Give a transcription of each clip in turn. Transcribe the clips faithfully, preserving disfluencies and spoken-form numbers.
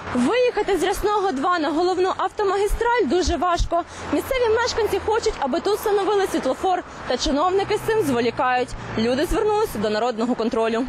Виїхати з Рясного два на головну автомагістраль дуже важко. Місцеві мешканці хочуть, аби тут встановили світлофор, та чиновники з цим зволікають. Люди звернулися до народного контролю.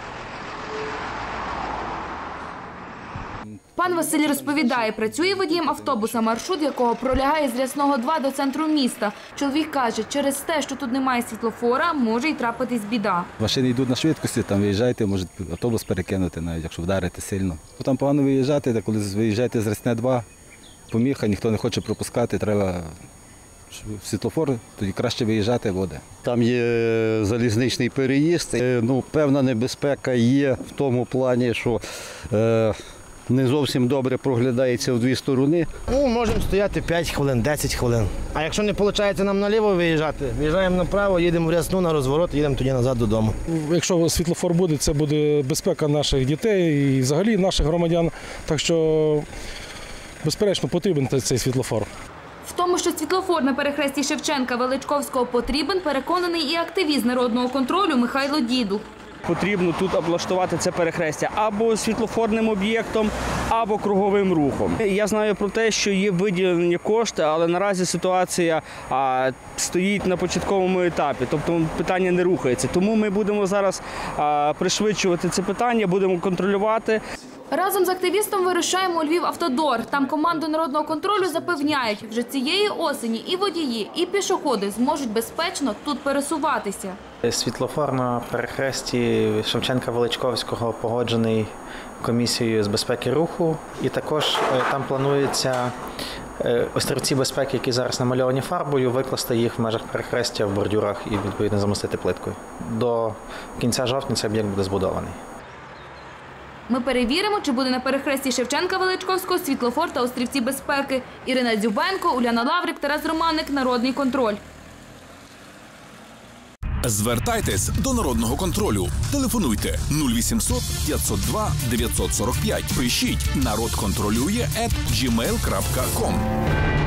Пан Василь розповідає, працює водієм автобуса, маршрут якого пролягає з Рясного два до центру міста. Чоловік каже, через те, що тут немає світлофора, може й трапитись біда. Машини йдуть на швидкості, там виїжджаєте, може автобус перекинути, навіть якщо вдарити сильно. Там погано виїжджати, коли виїжджаєте з Рясне два, поміха, ніхто не хоче пропускати, треба світлофор, тоді краще виїжджати буде. Там є залізничний переїзд, ну, певна небезпека є в тому плані, що е, не зовсім добре проглядається в дві сторони. Ну, можемо стояти п'ять хвилин, десять хвилин. А якщо не виходить нам наліво виїжджати, виїжджаємо направо, їдемо в Рясну на розворот, їдемо тоді назад додому. Якщо світлофор буде, це буде безпека наших дітей і взагалі наших громадян. Так що, безперечно, потрібен цей світлофор. В тому, що світлофор на перехресті Шевченка-Величковського потрібен, переконаний і активіст народного контролю Михайло Дідух. Потрібно тут облаштувати це перехрестя або світлофорним об'єктом, або круговим рухом. Я знаю про те, що є виділені кошти, але наразі ситуація а, стоїть на початковому етапі, тобто питання не рухається. Тому ми будемо зараз а, пришвидшувати це питання, будемо контролювати. Разом з активістом вирушаємо у Львівавтодор. Там команду народного контролю запевняють, вже цієї осені і водії, і пішоходи зможуть безпечно тут пересуватися. Світлофор на перехресті Шевченка-Величковського погоджений комісією з безпеки руху. І також там планується острівці безпеки, які зараз намальовані фарбою, викласти їх в межах перехрестя в бордюрах і відповідно замостити плиткою. До кінця жовтня цей об'єкт буде збудований. Ми перевіримо, чи буде на перехресті Шевченка-Величковського світлофор та острівці безпеки. Ірина Дзюбенко, Уляна Лаврик, Тарас Романник, Народний контроль. Звертайтесь до Народного контролю. Телефонуйте нуль вісімсот п'ятсот два дев'ятсот сорок п'ять. Пишіть народ контролює ет джі мейл крапка ком.